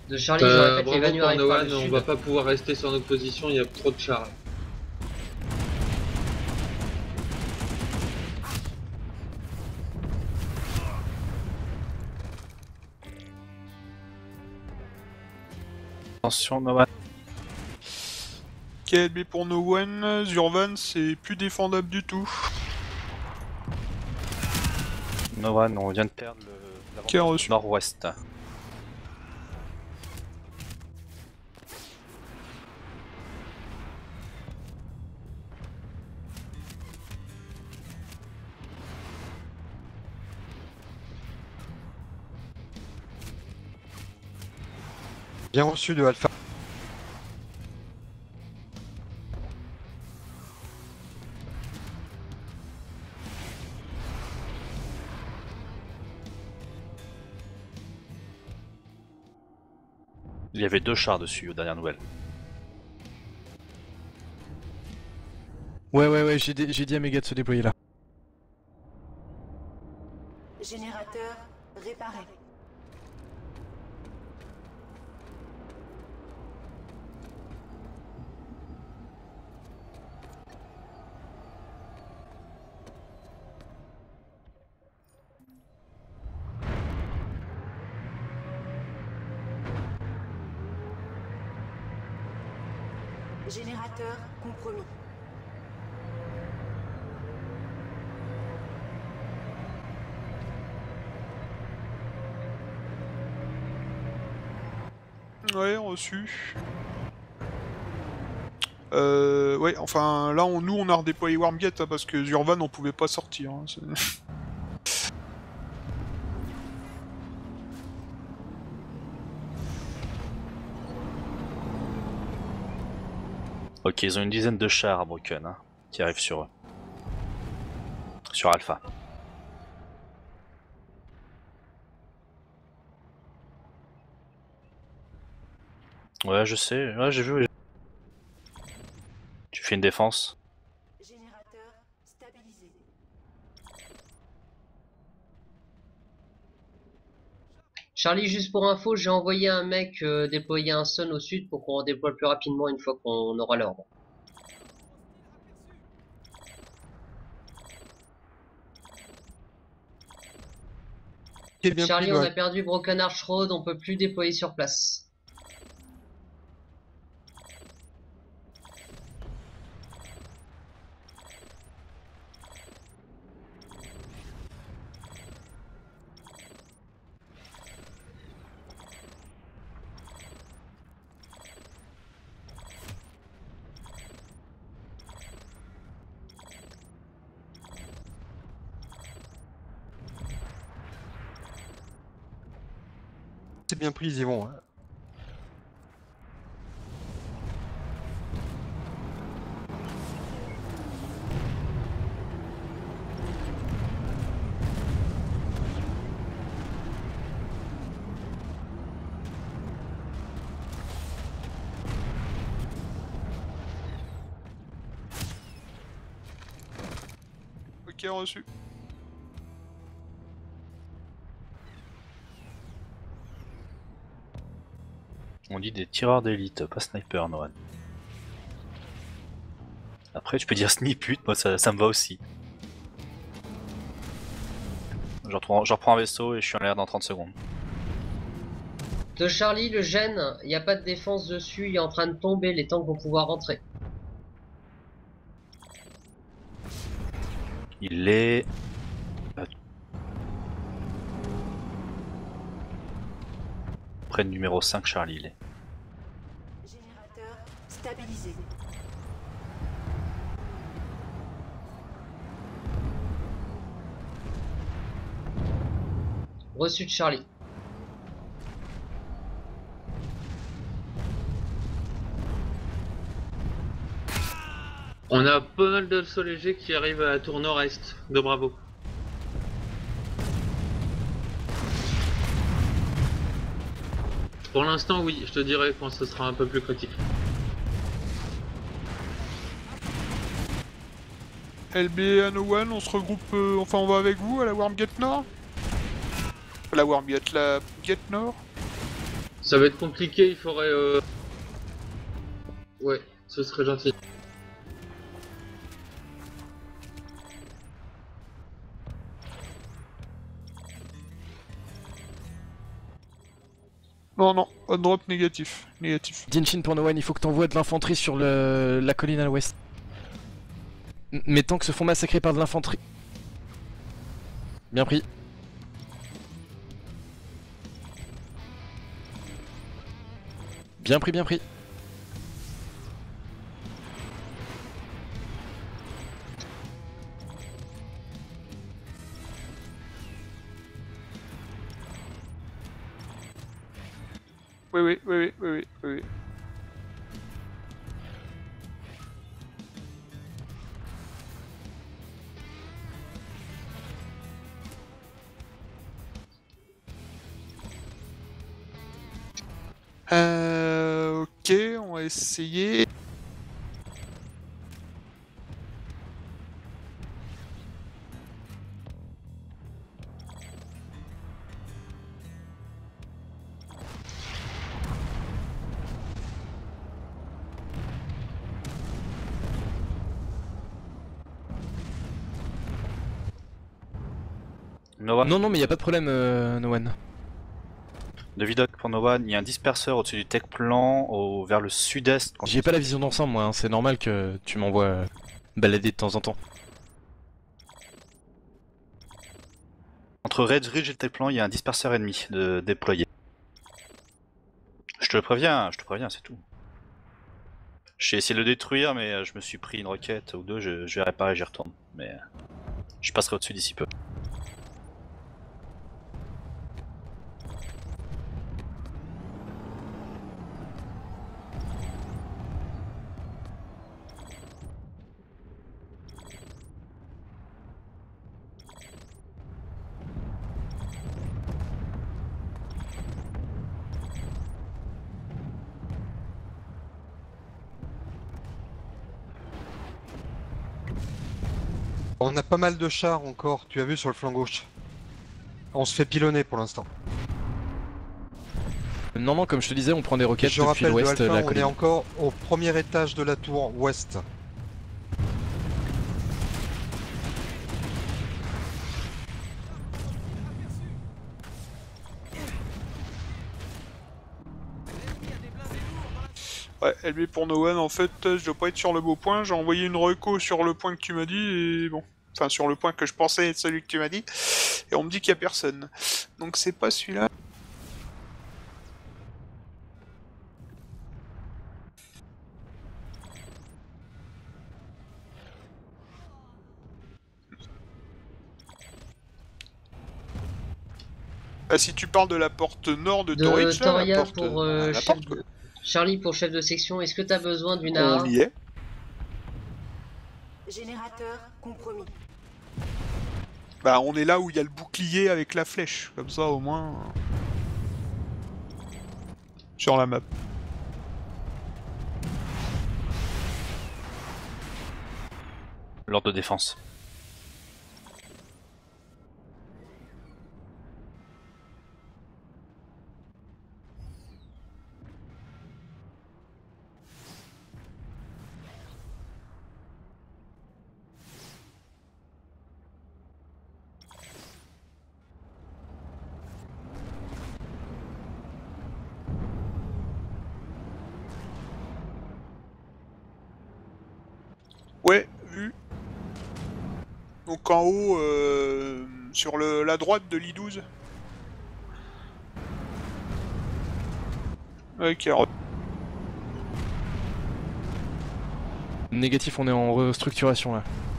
De Charlie, je répète, les Bravo Vanu pour arrivent par Noan, le on sud. va pas pouvoir rester sur notre position, il y a trop de chars. Attention, Noan. KLB pour No One, Zurvan c'est plus défendable du tout. Noan, on vient de perdre Qui a l'avant reçu. nord-ouest. Bien reçu de Alpha. Il y avait 2 chars dessus aux dernières nouvelles. Ouais, j'ai dit à Méga de se déployer là. Générateur réparé. Générateur compromis. Ouais, reçu. Ouais, enfin là nous on a redéployé Wormgate hein, parce que Zurvan on pouvait pas sortir. Hein, Ok, ils ont une dizaine de chars à Broken hein, qui arrivent sur eux. Sur Alpha. Ouais, je sais, ouais, j'ai vu. Tu fais une défense. Générateur stabilisé. Charlie, juste pour info, j'ai envoyé un mec déployer un Sun au sud pour qu'on redéploie plus rapidement une fois qu'on aura l'ordre. Bien Charlie, pris, on a Noan. perdu Broken Arch Road, on peut plus déployer sur place. C'est bien pris, ils y vont. Hein. Ok, reçu. On dit des tireurs d'élite, pas sniper, Noan. Après, tu peux dire sniput, moi ça me va aussi. Je reprends un vaisseau et je suis en l'air dans 30 secondes. De Charlie, le gène, il n'y a pas de défense dessus, il est en train de tomber, les tanks vont pouvoir rentrer. Il est... Près de numéro 5, Charlie, il est. Générateur stabilisé. Reçu de Charlie. On a pas mal de vaisseaux légers qui arrivent à la tour nord-est de Bravo. Pour l'instant, oui, je te dirai quand ce sera un peu plus critique. LB à No One, on se regroupe, enfin on va avec vous à la Wormgate Nord. La Wormgate, la Gate Nord. Ça va être compliqué, il faudrait... Ouais, ce serait gentil. Non, non, on drop négatif. Négatif. Genshin pour No One, il faut que t'envoies de l'infanterie sur la colline à l'ouest. Mais tant que se font massacrer par de l'infanterie. Bien pris. Bien pris, bien pris. Oui, oui, oui, oui, oui, oui, oui. Ok, on va essayer. No One. Non, non, mais y a pas de problème, No One. De Vidoc pour No One, il y a un disperseur au-dessus du tech plan vers le sud-est. J'ai pas la vision d'ensemble, moi, hein. C'est normal que tu m'envoies balader de temps en temps. Entre Red Ridge et le tech plan, il y a un disperseur ennemi déployé. Je te préviens, c'est tout. J'ai essayé de le détruire, mais je me suis pris une roquette ou deux, je vais réparer et j'y retourne. Mais je passerai au-dessus d'ici peu. On a pas mal de chars encore, tu as vu sur le flanc gauche. On se fait pilonner pour l'instant. Non, non, comme je te disais, on prend des roquettes Je depuis rappelle de l'ouest de Alpha, la on est colline. encore au premier étage de la tour ouest. Ouais, LB pour No One, en fait, je dois pas être sur le beau point. J'ai envoyé une reco sur le point que tu m'as dit, et bon. Enfin, sur le point que je pensais être celui que tu m'as dit. Et on me dit qu'il y a personne. Donc c'est pas celui-là. Ah, si tu parles de la porte nord de Torridge, là, la Toria porte... pour la chef porte, de... Charlie pour chef de section, est-ce que t'as besoin d'une on AR? y est. Générateur compromis. Bah, on est là où il y a le bouclier avec la flèche. Comme ça, au moins... sur la map. L'ordre de défense. Ouais, vu. Donc en haut, sur la droite de l'I12. Ok, Négatif, on est en restructuration là.